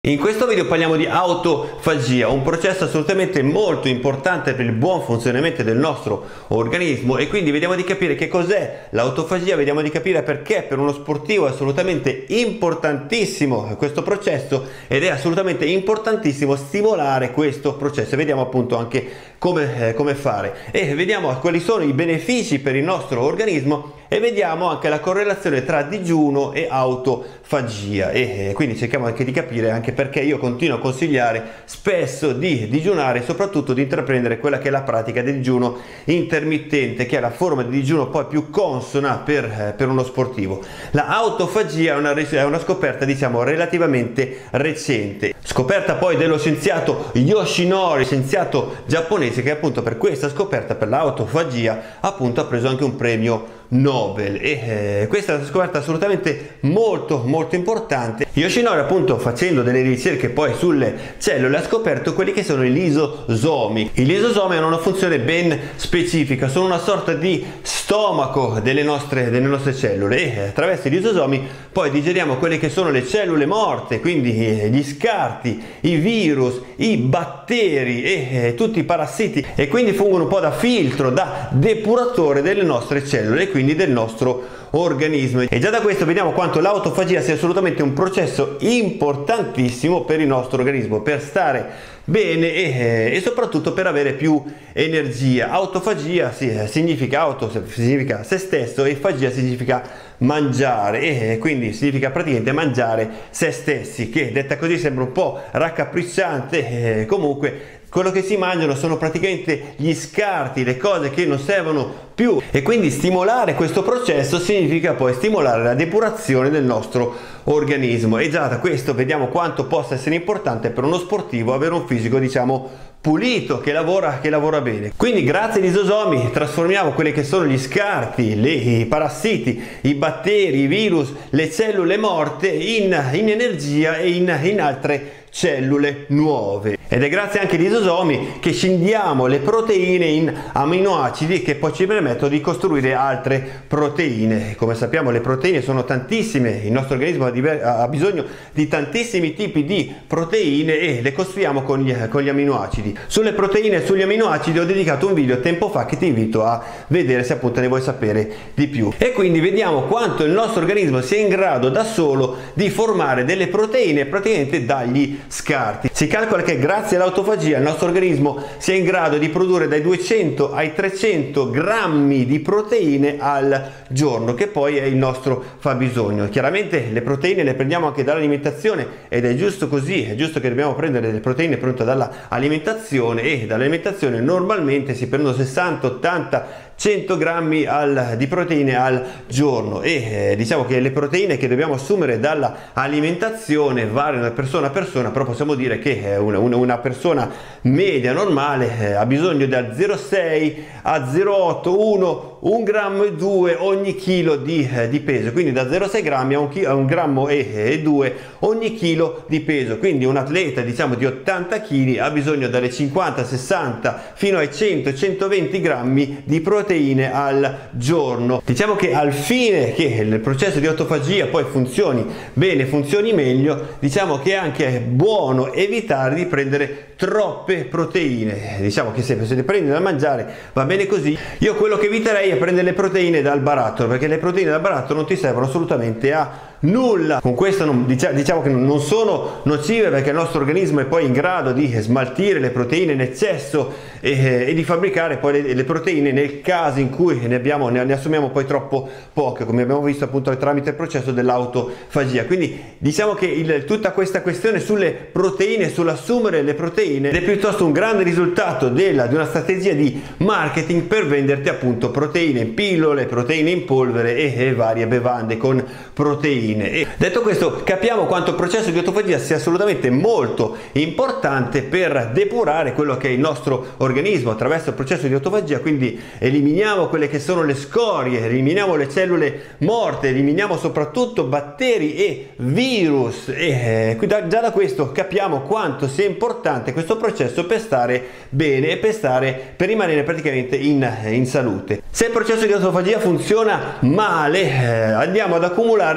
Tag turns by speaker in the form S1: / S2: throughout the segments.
S1: In questo video parliamo di autofagia, un processo assolutamente molto importante per il buon funzionamento del nostro organismo, e quindi vediamo di capire che cos'è l'autofagia, vediamo di capire perché per uno sportivo è assolutamente importantissimo questo processo ed è assolutamente importantissimo stimolare questo processo. Vediamo appunto anche come fare e vediamo quali sono i benefici per il nostro organismo e vediamo anche la correlazione tra digiuno e autofagia, e quindi cerchiamo anche di capire anche perché io continuo a consigliare spesso di digiunare e soprattutto di intraprendere quella che è la pratica del digiuno intermittente, che è la forma di digiuno poi più consona per uno sportivo. La autofagia è una scoperta, diciamo, relativamente recente, scoperta poi dello scienziato Yoshinori, scienziato giapponese, che appunto per questa scoperta, per l'autofagia, appunto ha preso anche un premio Nobel, e questa è una scoperta assolutamente molto importante. Yoshinori, appunto, facendo delle ricerche poi sulle cellule, ha scoperto quelli che sono i lisosomi. I lisosomi hanno una funzione ben specifica, sono una sorta di stomaco delle nostre cellule, e attraverso i lisosomi poi digeriamo quelle che sono le cellule morte, quindi gli scarti, i virus, i batteri e tutti i parassiti, e quindi fungono un po' da filtro, da depuratore delle nostre cellule e quindi del nostro organismo. E già da questo vediamo quanto l'autofagia sia assolutamente un processo importantissimo per il nostro organismo, per stare bene e soprattutto per avere più energia. Autofagia significa significa se stesso, e fagia significa mangiare, e quindi significa praticamente mangiare se stessi, che detta così sembra un po' raccapricciante. Comunque quello che si mangiano sono praticamente gli scarti, le cose che non servono più, e quindi stimolare questo processo significa poi stimolare la depurazione del nostro organismo. E già da questo vediamo quanto possa essere importante per uno sportivo avere un fisico, diciamo, pulito, che lavora bene. Quindi grazie ai lisosomi trasformiamo quelli che sono gli scarti, i parassiti, i batteri, i virus, le cellule morte in energia e in altre cellule nuove. Ed è grazie anche ai lisosomi che scindiamo le proteine in aminoacidi, che poi ci permettono di costruire altre proteine. Come sappiamo, le proteine sono tantissime, il nostro organismo ha bisogno di tantissimi tipi di proteine e le costruiamo con gli aminoacidi. Sulle proteine e sugli aminoacidi ho dedicato un video tempo fa che ti invito a vedere se appunto ne vuoi sapere di più. E quindi vediamo quanto il nostro organismo sia in grado da solo di formare delle proteine praticamente dagli scarti. Si calcola che grazie all'autofagia il nostro organismo sia in grado di produrre dai 200 ai 300 grammi di proteine al giorno, che poi è il nostro fabbisogno. Chiaramente le proteine le prendiamo anche dall'alimentazione, ed è giusto così, è giusto che dobbiamo prendere delle proteine pronte dall'alimentazione, e dall'alimentazione normalmente si prendono 60, 80, 100 grammi di proteine al giorno, e diciamo che le proteine che dobbiamo assumere dall'alimentazione variano da persona a persona, però possiamo dire che una persona media normale ha bisogno da 0,6 a 0,8, 1 grammo e 2 ogni chilo di peso, quindi da 0,6 grammi a 1 grammo e 2 ogni chilo di peso. Quindi un atleta, diciamo, di 80 kg ha bisogno dalle 50, 60 fino ai 100, 120 grammi di proteine al giorno. Diciamo che al fine che il processo di autofagia poi funzioni bene, funzioni meglio, diciamo che è anche buono evitare di prendere troppe proteine. Diciamo che se le prendi da mangiare va bene così. Io quello che eviterei è prendere le proteine dal barattolo, perché le proteine dal barattolo non ti servono assolutamente a nulla. Con questo diciamo che non sono nocive, perché il nostro organismo è poi in grado di smaltire le proteine in eccesso e di fabbricare poi le proteine nel caso in cui ne assumiamo poi troppo poche, come abbiamo visto appunto tramite il processo dell'autofagia. Quindi diciamo che tutta questa questione sulle proteine, sull'assumere le proteine, è piuttosto un grande risultato di una strategia di marketing per venderti appunto proteine in pillole, proteine in polvere e varie bevande con proteine. E detto questo, capiamo quanto il processo di autofagia sia assolutamente molto importante per depurare quello che è il nostro organismo attraverso il processo di autofagia. Quindi eliminiamo quelle che sono le scorie, eliminiamo le cellule morte, eliminiamo soprattutto batteri e virus, e già da questo capiamo quanto sia importante questo processo per stare bene e per rimanere praticamente in salute. Se il processo di autofagia funziona male, andiamo ad accumulare cellule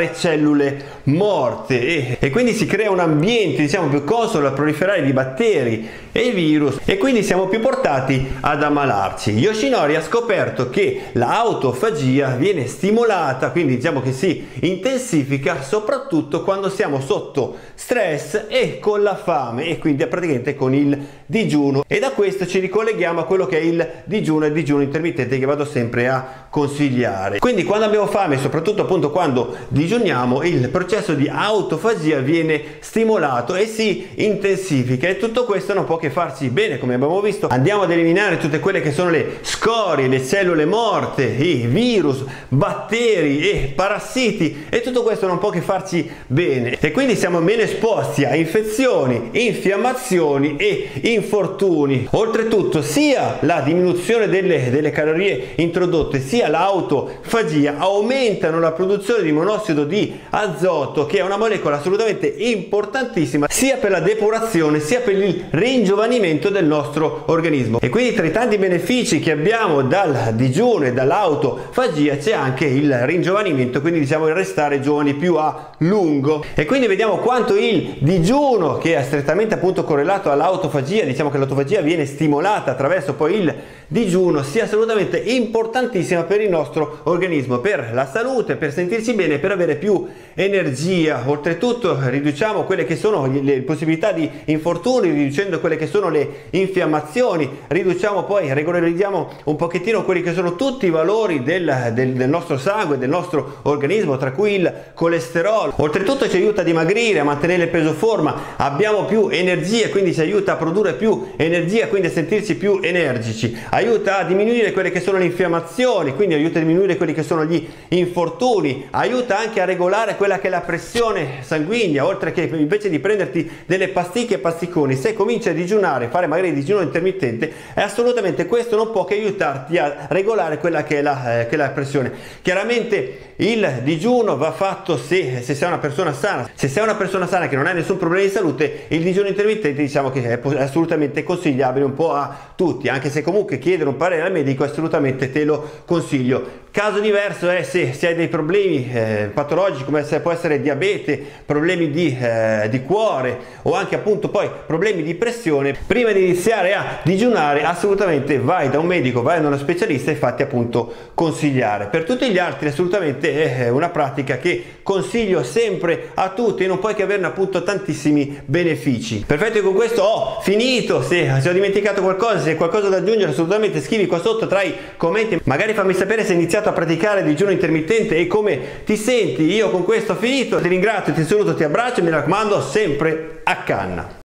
S1: cellule morte e quindi si crea un ambiente, diciamo, più consono al proliferare di batteri e virus, e quindi siamo più portati ad ammalarci. Yoshinori ha scoperto che l'autofagia viene stimolata, quindi diciamo che si intensifica soprattutto quando siamo sotto stress e con la fame, e quindi praticamente con il digiuno, e da questo ci ricolleghiamo a quello che è il digiuno intermittente, che vado sempre a consigliare. Quindi quando abbiamo fame, soprattutto appunto quando digiuniamo, il processo di autofagia viene stimolato e si intensifica, e tutto questo non può che farci bene. Come abbiamo visto, andiamo ad eliminare tutte quelle che sono le scorie, le cellule morte, i virus, batteri e parassiti, e tutto questo non può che farci bene, e quindi siamo meno esposti a infezioni, infiammazioni e infortuni. Oltretutto sia la diminuzione delle calorie introdotte sia l'autofagia aumentano la produzione di monossido di azoto, che è una molecola assolutamente importantissima sia per la depurazione sia per il ringiovanimento del nostro organismo. E quindi tra i tanti benefici che abbiamo dal digiuno e dall'autofagia c'è anche il ringiovanimento, quindi diciamo il restare giovani più a lungo. E quindi vediamo quanto il digiuno, che è strettamente appunto correlato all'autofagia, diciamo che l'autofagia viene stimolata attraverso poi il digiuno, sia assolutamente importantissima per il nostro organismo, per la salute, per sentirci bene, per avere più energia. Oltretutto riduciamo quelle che sono le possibilità di infortuni, riducendo quelle che sono le infiammazioni, riduciamo poi, regolarizziamo un pochettino quelli che sono tutti i valori del nostro sangue, del nostro organismo, tra cui il colesterolo. Oltretutto ci aiuta a dimagrire, a mantenere il peso forma, abbiamo più energia, quindi ci aiuta a produrre più energia, quindi a sentirci più energici, aiuta a diminuire quelle che sono le infiammazioni, quindi aiuta a diminuire quelli che sono gli infortuni, aiuta anche a regolare quella che è la pressione sanguigna, oltre che invece di prenderti delle pasticche e pasticconi, se cominci a digiunare, fare magari il digiuno intermittente, è assolutamente questo non può che aiutarti a regolare quella che è la pressione. Chiaramente il digiuno va fatto se sei una persona sana. Se sei una persona sana che non ha nessun problema di salute, il digiuno intermittente diciamo che è assolutamente consigliabile un po' a tutti, anche se comunque chiedere un parere al medico assolutamente te lo consiglio. Caso diverso è se hai dei problemi patologici, come può essere diabete, problemi di cuore o anche appunto poi problemi di pressione. Prima di iniziare a digiunare assolutamente vai da un medico, vai da uno specialista e fatti appunto consigliare. Per tutti gli altri assolutamente è una pratica che consiglio sempre a tutti, e non puoi che averne appunto tantissimi benefici. Perfetto, con questo ho finito. Se ho dimenticato qualcosa, se hai qualcosa da aggiungere, assolutamente scrivi qua sotto tra i commenti, magari fammi sapere se hai iniziato a praticare il digiuno intermittente e come ti senti. Io con questo ho finito, ti ringrazio, ti saluto, ti abbraccio e mi raccomando sempre a canna.